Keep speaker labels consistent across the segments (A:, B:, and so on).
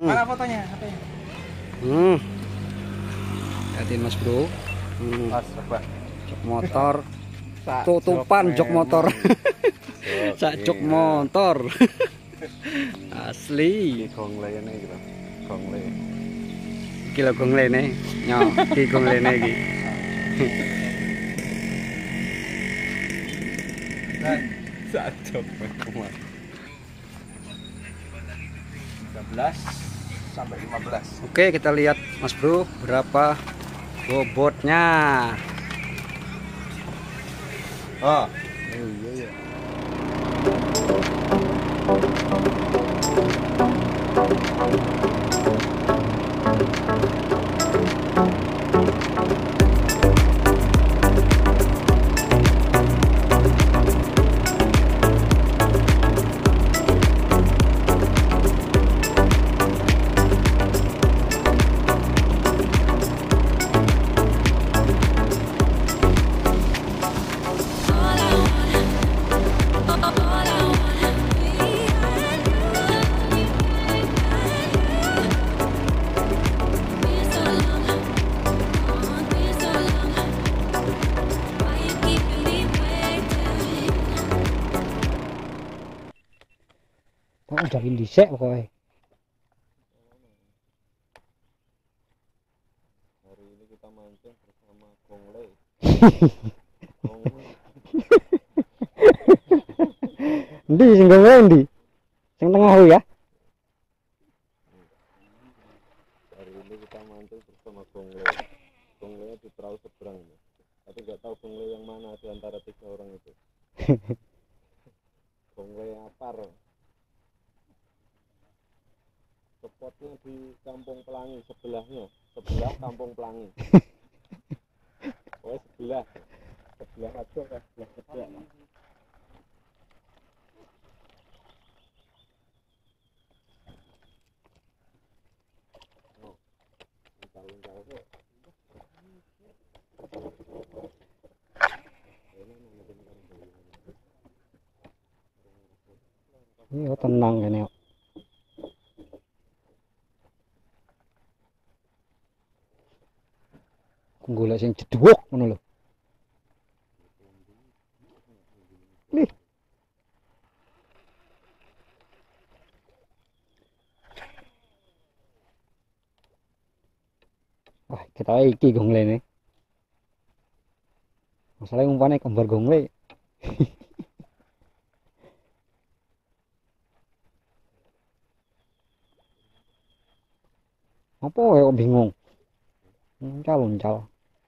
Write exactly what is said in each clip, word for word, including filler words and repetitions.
A: Mana fotonya? H P-nya?
B: Hmm. Lihatin Mas Bro. Hmm.
A: Mas, coba.
B: Jok motor. Tutupan jok motor. Sak jok motor. Asli.
A: Gongle ini gitu. Gongle.
B: Iki lho gonglene. Nyo, iki gonglene iki.
A: Sak jok motor. tiga belas sampai lima belas.
B: Oke, kita lihat Mas Bro berapa bobotnya.
A: Oh.
B: Oh iya iya. Kok udahin dhisik pokoknya.
A: Hari ini kita mancing bersama Gongle.
B: Endi sing gawe endi? Sing tengah ya?
A: Hari ini kita mancing bersama Gongle. Gongle di perahu seberang. Tapi nggak tahu Gongle yang mana di antara tiga orang itu. Gongle apar. Spotnya di Kampung Pelangi sebelahnya, sebelah Kampung Pelangi. Oh sebelah, sebelah aja kan, sebelah sebelah. Oh, uncal-uncal kok.
B: Iya tenang kene kok. Golek sing jedhuwuk ngono lho. Nih. Wah, kita iki gonglene. Masalahnya umpane kembar gongle. Apa ya kok bingung? Uncal-uncal.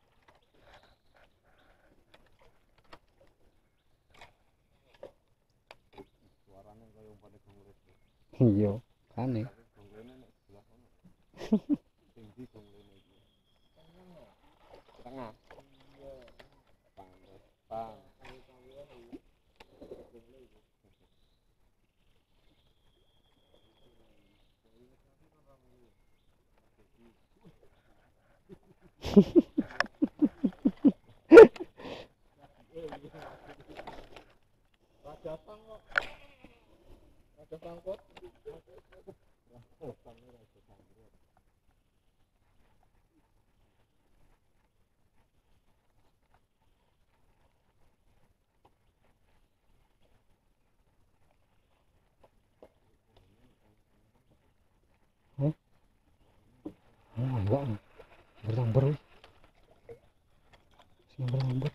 A: Suaranya kayak umpane Gongle.
B: Iya, kane.
A: Gonglene nek sebelah kono. Tinggi Gonglene iki. Tengah. Iya. Pantes, pang. Raja Pang kok. Raja Pangkot. Oh, pangnya Raja Pangkot.
B: Eh? Oh, enggak. Berlambar wih. Sing berlambar.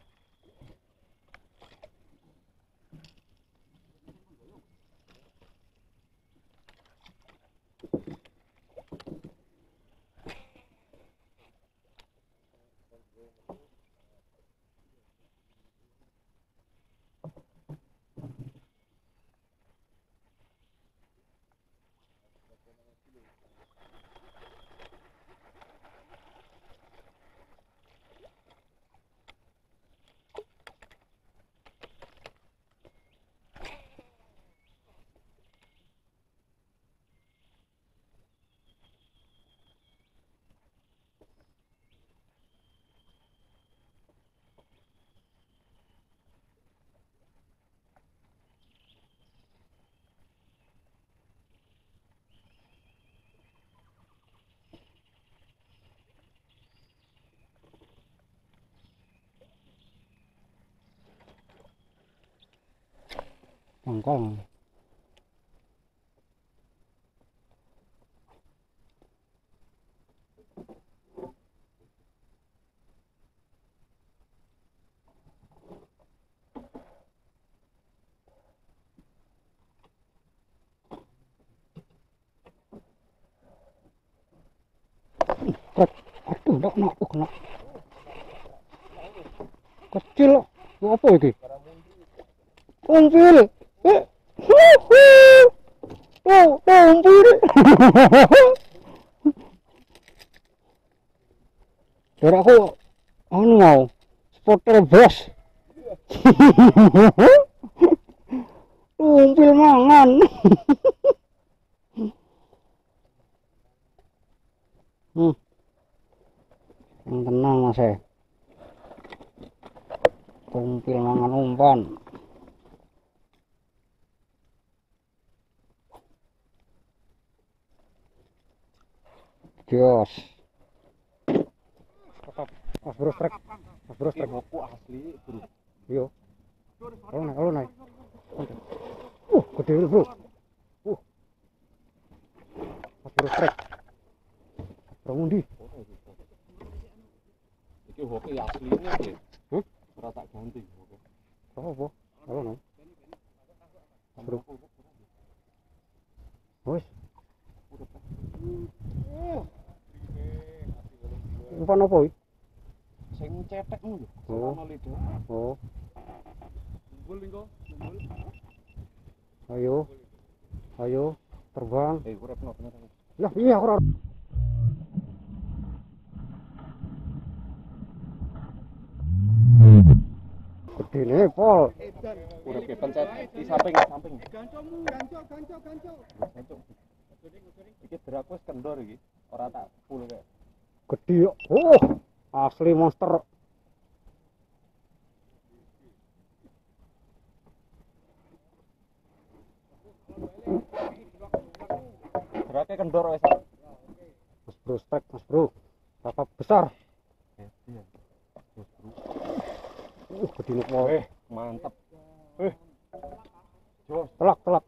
B: Mangkal. Trek, aduh, ndak nak, uh, nak. Kecil, lu apa ini? Umpil, eh, oh, oh, umpil. Dari aku, anu mau, spotter bos. Umpil mangan. Hmm. Yang tenang mas ya. Kumpil mangan umpan. Jos. Mas bro strek. Mas bro strek.
A: Aku asli bro.
B: Yo. Kalau naik, kalau naik. Uh, gede ini bro. Uh. Mas bro strek. Rangundi.
A: Iki hoki asline iki.
B: Hah?
A: Ora tak ganti.
B: Oh, apa? Kalau naik. Bro. Wes. Umpan apa iki?
A: Sing cetekmu lho.
B: Oh.
A: Ono lidah.
B: Oh.
A: Gol engko.
B: Ayo. Ayo terbang.
A: Eh, uripno bener.
B: Lah iya ora. Gedene pol.
A: Urip ke pencet di samping samping.
C: Gancomu, gancok, gancok, gancok.
A: Gancuk. Iki drak wis kendor iki. Ora tak full kayak.
B: Gede. Oh, asli monster.
A: Draknya kendor wis.
B: Mas bro strek, mas bro. Berapa besar?
A: Eh, iya. Terus bro.
B: Uh, gedene pol.
A: Eh, mantap. Eh. Jos.
B: Telak, telak.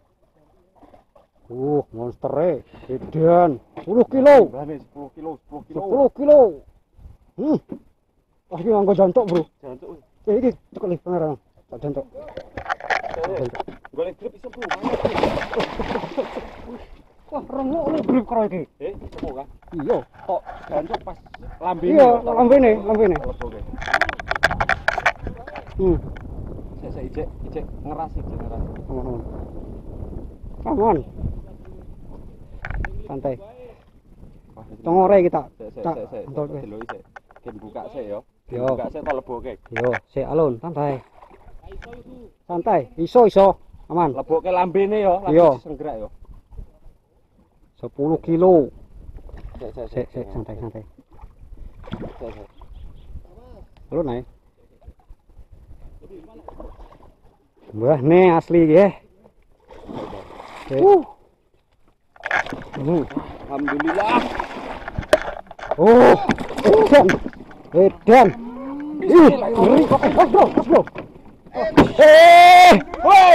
B: Uh, monster e. Gedean. sepuluh kilo.
A: Bane sepuluh kilo, sepuluh kilo.
B: sepuluh kilo. Hmm. Wah, iki nganggo jantok, bro.
A: Jancuk.
B: Eh, iki cekel iki kamera. Tak jantok.
A: Golek grip iso bro.
B: Wah, rengok lu grip karo iki.
A: Eh, temu kan?
B: Iya.
A: Kok jancuk pas lambene.
B: Iya, lambene, lambene.
A: Leboke.
B: Hmm.
A: Sik sik ijek, ijek ngeras ijek ngeras.
B: Aman. Aman. Santai. Tongore kita.
A: Sik sik
B: Tak
A: sik sik.
B: entuk wis.
A: Delok sik. Gen buka sik ya.
B: Yo.
A: Buka sik tak leboke.
B: Yo, sik alun, santai. Santai, iso iso. Aman.
A: Leboke lambene ya,
B: Iya.
A: lagi senggerak ya.
B: sepuluh kilo.
A: Sik sik
B: Sik sik santai santai.
A: Sik sik.
B: Alun naik. Wah, nih asli ya. Uh. Uh.
A: Alhamdulillah.
B: Oh, edan, edan. Ih, ngeri kok, mas bro, mas bro. Eh, woi,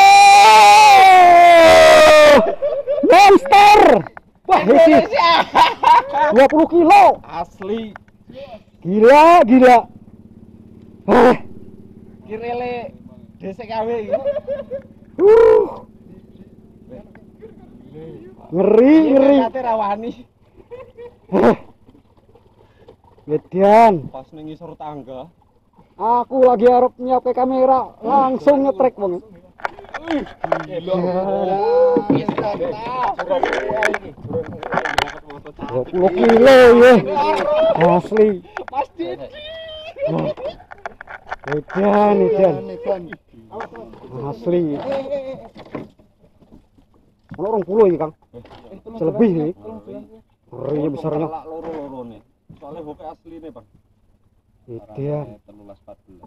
B: monster. Wah, ini dua puluh kilo.
A: Asli.
B: Gila, gila. Ah,
A: Kirele D C K W iki.
B: uh. Ngeri, ngeri.
A: Kate rawani.
B: Ah. Edan.
A: Pas ning ngisor tangga.
B: Aku lagi arep nyiapke kamera, langsung ngetrek bang. dua puluh kilo ya, asli.
A: Pasti.
B: Edan, edan, asli. Ono orang puluh ini kang, selebih nih. Ngeri besarnya.
A: Loro-lorone. Soalnya hoke asline, Bang.
B: Edan.
A: tiga belas empat belas.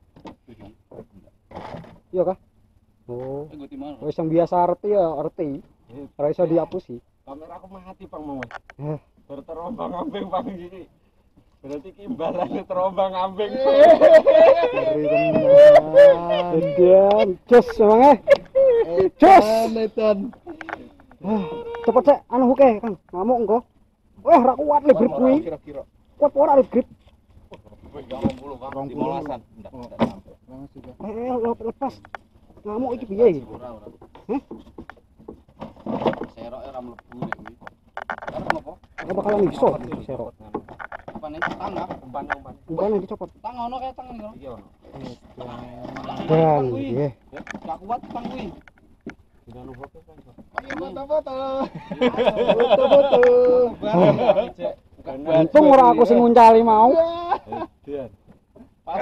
B: Iya kah? Oh, wis yang biasa arti ya arti. Ora iso dihapus sih.
A: Kamera aku mati, Bang, mau.
B: Eh,
A: Berterombang-ambing, Bang, iki. Berarti kimbalannya terombang ambing.
B: Ngeri tenan. Edian, jos emangnya. Jos.
C: Netan.
B: Ah, cepet sih, anu oke Kang. Ngamuk engko. Wah, ra kuat le grip kuwi.
C: Kira-kira.
B: Kuat ora le grip.
A: Rong puluh Kang, di Molasan. Ndak ndak sampai.
B: Eh, lepas. Ngamuk iki piye iki?
A: Ora ora.
B: Hah?
A: Seroke ora mlebu nek kuwi. Arep ngopo?
B: Ora bakalan iso serok.
A: Apa nih? Tangga, umpan-umpan.
B: Umpan dicopot.
A: Tang ono kae tang ngono. Iki ono.
B: Dan nggih.
A: Gak kuat tang kuwi. Jangan lupa kan.
C: Ayo foto-foto.
B: Foto-foto. Untung ora aku sing nguncali mau.
A: Edian. Pas.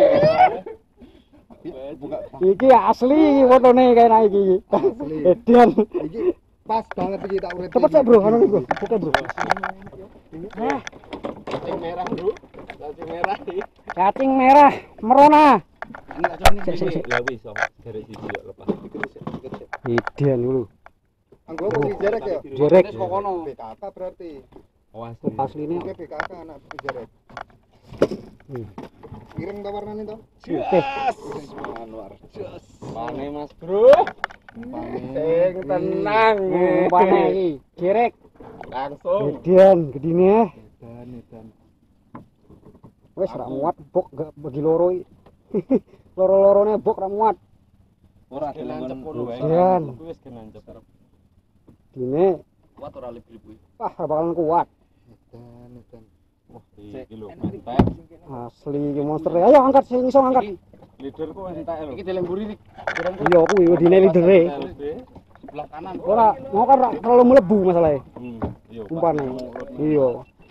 C: Buka.
B: Iki asli iki fotone kaya iki.
C: Asli.
B: Edian.
C: Iki pas banget iki tak urip.
B: Cepet sih, Bro. Anu nih, Bro. Oke, Bro. Ah,
A: Cacing merah, Bro. Cacing merah iki.
B: cacing merah merona.
A: Enak jane
B: Sik, sik, sik.
A: Ya wis, garis siji lepas.
B: Edian dulu.
C: Anggo beli jerek ya.
B: Jerek.
A: Kok kono.
C: B K K berarti.
A: Oh,
B: Asline.
C: Oke B K K anak jerek.
B: Hmm.
C: Kirim ke warnane to.
B: Putih.
A: Anwar. Jos. Pane Mas, Bro. Sing tenang.
B: Umpane iki, jerek.
A: Langsung.
B: Edian gedine.
C: Dan dan.
B: Wes ra muat bok gak bagi loro iki. Loro-lorone bok ra muat.
A: Ora kenancep kono wae.
B: Edian.
A: Wis kenancep.
B: Dine
A: Kuat ora lip-lip kuwi.
B: wah ra bakalan kuat.
C: Dan dan.
A: Wah, iki lho mantap.
B: Asli iki monster. Ayo angkat sing iso angkat.
A: Leaderku entek lho. Iki dilemburi iki.
B: Iya kuwi wedine lidere.
A: Sebelah kanan.
B: Ora mau kan ra terlalu mlebu masalahe.
A: Hmm, iya.
B: Umpane. Iya.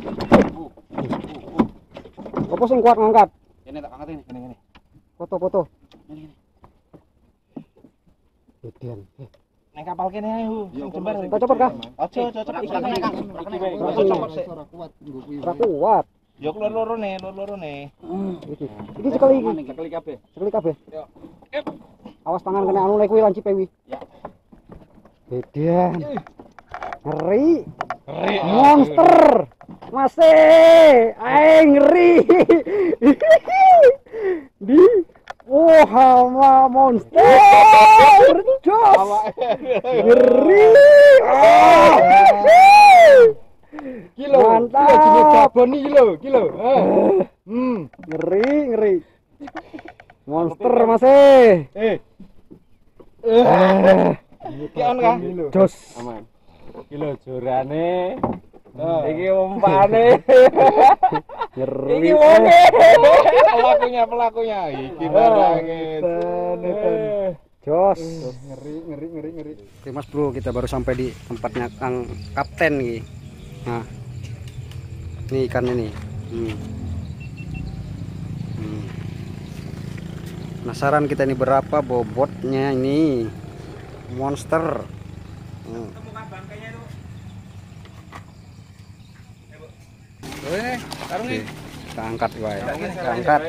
B: Apa sing kuat ngangkat?
A: Ini tak angkat ini, ini, ini.
B: Foto-foto.
A: Ini, ini.
B: Edian.
A: Nang kapal kene ayo. Sing jembar.
B: Kok cepet kah?
A: Aja, aja cepet iki kene Kang.
C: Ora kuat nggo kuwi.
B: Ora kuat.
A: Yo loro-lorone, loro-lorone.
B: Iki. Iki sekali iki.
A: Sekali kabeh.
B: Sekali kabeh.
A: Yo.
B: Awas tangan kena anu lek kuwi lanci pewi.
A: Ya.
B: Edian. Ngeri.
A: Ngeri.
B: Monster. Masih. Ae ngeri. Di wah hama monster. Jos. Ngeri. Ah.
C: Kilo.
B: Mantap.
C: Kilo babon iki lho, kilo. Hmm.
B: Ngeri, ngeri. Monster masih.
C: Eh.
B: Eh.
C: Ki on kah?
B: Jos.
A: Aman. Kilo jurane. Iki
C: Iki
A: umpane.
B: Ngeri.
A: Iki wonge. Pelakunya, pelakunya. Iki barangnya.
B: Jos.
C: ngeri ngeri ngeri ngeri.
B: Oke Mas Bro, kita baru sampai di tempatnya Kang Kapten nih. Nah, ini ikan ini. Hmm. Hmm. Penasaran kita ini berapa bobotnya ini monster. Hmm.
A: Eh, taruh
B: Oke,
A: nih.
B: kita angkat wae. Kita angkat.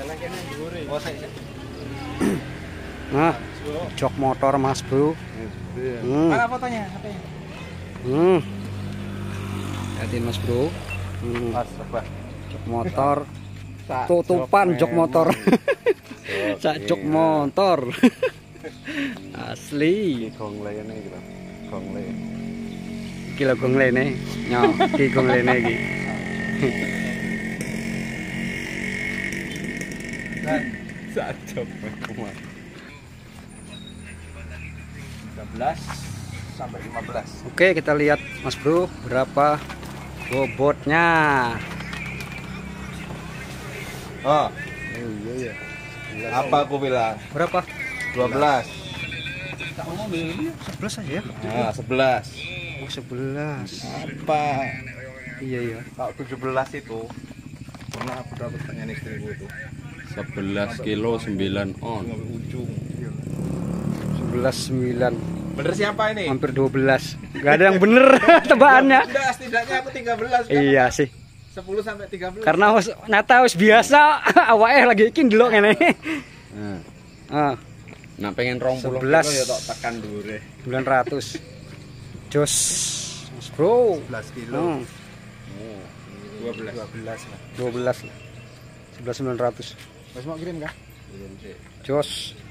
B: Nah, jok motor Mas Bro. Hmm.
A: Mana fotonya? H P-nya.
B: Hmm. Lihatin Mas Bro. Hmm.
A: Pas, apa?
B: Jok motor. Tutupan jok motor. Sak jok motor. Asli.
A: Gongle ini gitu. Gongle.
B: Iki lho gonglene. Nyo, iki gonglene iki.
A: Sak jok kumat. tiga belas sampai lima belas.
B: Oke, kita lihat Mas Bro berapa bobotnya.
A: Oh,
C: iya iya.
A: apa aku bilang?
B: Berapa?
A: dua belas.
B: sebelas aja ya.
A: Nah, sebelas.
B: Oh, sebelas.
A: Apa?
B: Iya iya.
A: Kalau tujuh belas itu pernah aku dapat pertanyaan istriku itu. sebelas kilo sembilan on. Ujung.
B: sebelas sembilan.
A: Bener siapa ini?
B: Hampir dua belas. Gak ada yang bener tebakannya.
A: Enggak, setidaknya aku tiga belas kan.
B: Iya sih.
A: sepuluh sampai tiga belas.
B: Karena wis nyata wis biasa awake lagi iki ndelok ngene.
A: Nah,
B: Ah,
A: nah pengen rong puluh
B: sebelas.
A: kilo ya tok tekan dure.
B: sembilan ratus. Jos. Mas Bro.
C: sebelas kilo.
B: Hmm.
A: dua dua belas.
C: dua belas lah.
B: dua belas lah. sebelas sembilan ratus.
C: Mas mau kirim kah?
A: Belum sih.
B: Jos.